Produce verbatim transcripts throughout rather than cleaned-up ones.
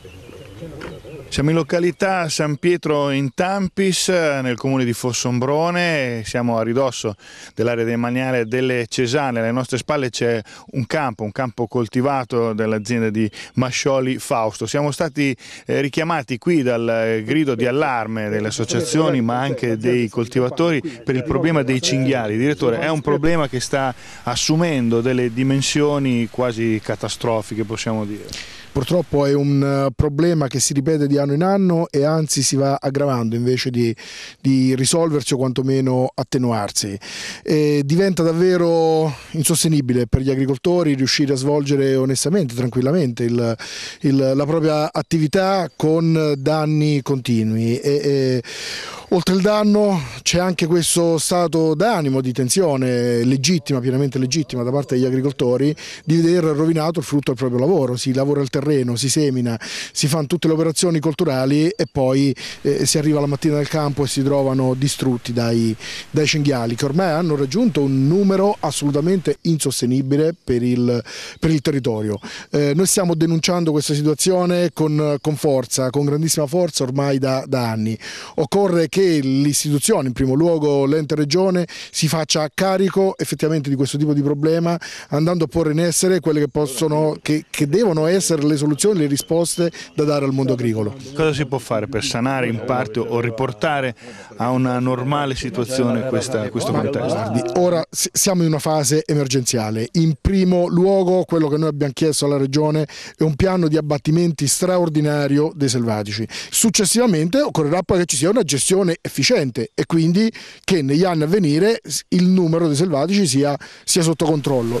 Siamo in località San Pietro in Tampis, nel comune di Fossombrone, siamo a ridosso dell'area demaniale delle Cesane. Alle nostre spalle c'è un campo, un campo coltivato dell'azienda di Mascioli Fausto. Siamo stati eh, richiamati qui dal grido di allarme delle associazioni ma anche dei coltivatori per il problema dei cinghiali. Direttore, è un problema che sta assumendo delle dimensioni quasi catastrofiche, possiamo dire. Purtroppo è un problema che si ripete di anno in anno e anzi si va aggravando invece di, di risolversi o quantomeno attenuarsi. E diventa davvero insostenibile per gli agricoltori riuscire a svolgere onestamente, tranquillamente il, il, la propria attività con danni continui. E, e, oltre il danno c'è anche questo stato d'animo, di tensione legittima, pienamente legittima da parte degli agricoltori, di veder rovinato il frutto del proprio lavoro. Si lavora il terreno, si semina, si fanno tutte le operazioni culturali e poi eh, si arriva la mattina nel campo e si trovano distrutti dai, dai cinghiali, che ormai hanno raggiunto un numero assolutamente insostenibile per il, per il territorio. Eh, noi stiamo denunciando questa situazione con, con forza, con grandissima forza ormai da, da anni. Occorre che l'istituzione, in primo luogo l'ente regione, si faccia carico effettivamente di questo tipo di problema, andando a porre in essere quelle che possono, che, che devono essere le soluzioni, le risposte da dare al mondo agricolo. Cosa si può fare per sanare in parte o riportare a una normale situazione questa, questo contesto? Guardi, ora siamo in una fase emergenziale. In primo luogo quello che noi abbiamo chiesto alla regione è un piano di abbattimenti straordinario dei selvatici. Successivamente occorrerà poi che ci sia una gestione efficiente e quindi che negli anni a venire il numero dei selvatici sia, sia sotto controllo.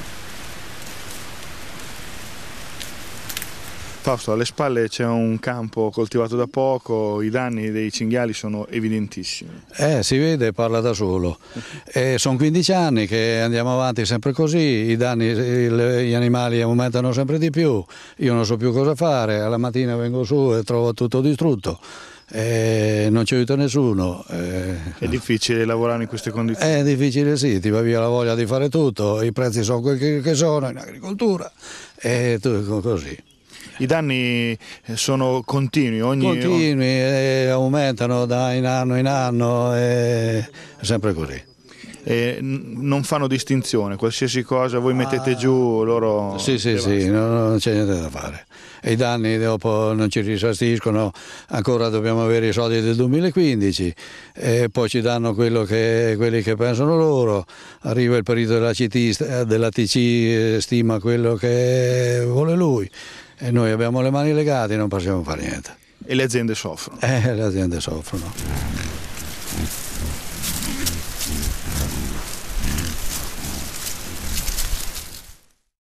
Fausto, alle spalle c'è un campo coltivato da poco, i danni dei cinghiali sono evidentissimi. Eh, si vede, parla da solo. Eh, sono quindici anni che andiamo avanti sempre così, i danni, gli animali aumentano sempre di più, io non so più cosa fare, alla mattina vengo su e trovo tutto distrutto. Eh, non ci aiuta nessuno. Eh, è difficile lavorare in queste condizioni? È difficile, sì, ti va via la voglia di fare tutto, i prezzi sono quelli che sono in agricoltura e tu, così. I danni sono continui? Ogni... Continui, eh, aumentano da in anno in anno, è sempre così. E non fanno distinzione, qualsiasi cosa voi mettete ah, giù loro... Sì, sì, sì, non, non c'è niente da fare. E i danni dopo non ci risarciscono, ancora dobbiamo avere i soldi del duemilaquindici e poi ci danno quello che, quelli che pensano loro, arriva il perito della, C T, della T C, stima quello che vuole lui e noi abbiamo le mani legate e non possiamo fare niente. E le aziende soffrono? Eh, le aziende soffrono.